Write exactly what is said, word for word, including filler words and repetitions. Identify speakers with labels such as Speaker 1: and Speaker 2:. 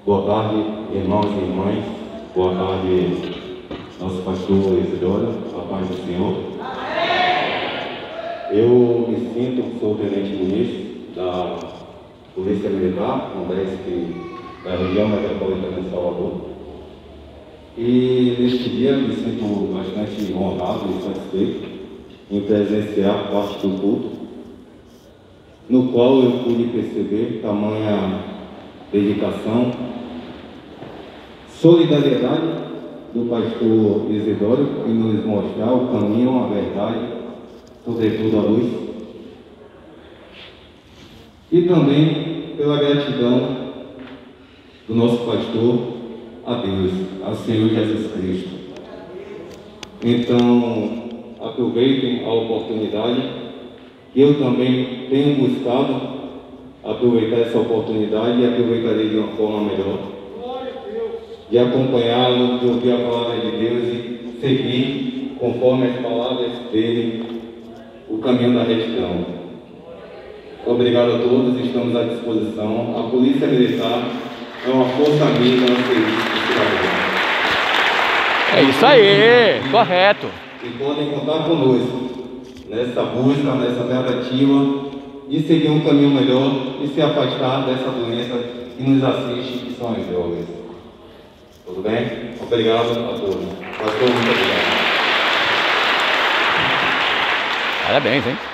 Speaker 1: Boa tarde, irmãos e irmãs. Boa tarde, nosso pastor Isidoro. A paz do Senhor. Eu me sinto, sou o tenente ministro da Polícia Militar, um dez da região metropolitana de Salvador. E neste dia me sinto bastante honrado e satisfeito em presenciar parte do culto, no qual eu pude perceber tamanha dedicação, solidariedade do pastor Isidoro em nos mostrar o caminho, a verdade, sobretudo a luz, e também pela gratidão do nosso pastor a Deus, ao Senhor Jesus Cristo. Então, aproveitem a oportunidade, que eu também tenho buscado aproveitar essa oportunidade e aproveitarei de uma forma melhor, de acompanhá-lo, de ouvir a palavra de Deus e seguir, conforme as palavras dele, o caminho da retidão. Obrigado a todos, estamos à disposição. A Polícia Militar é uma força amiga no serviço do cidadão.
Speaker 2: É isso aí, correto.
Speaker 1: E podem contar conosco nessa busca, nessa tentativa de seguir um caminho melhor e se afastar dessa doença que nos assiste, que são as drogas. Tudo bem? Obrigado a todos. Pastor, muito obrigado.
Speaker 2: Parabéns, hein?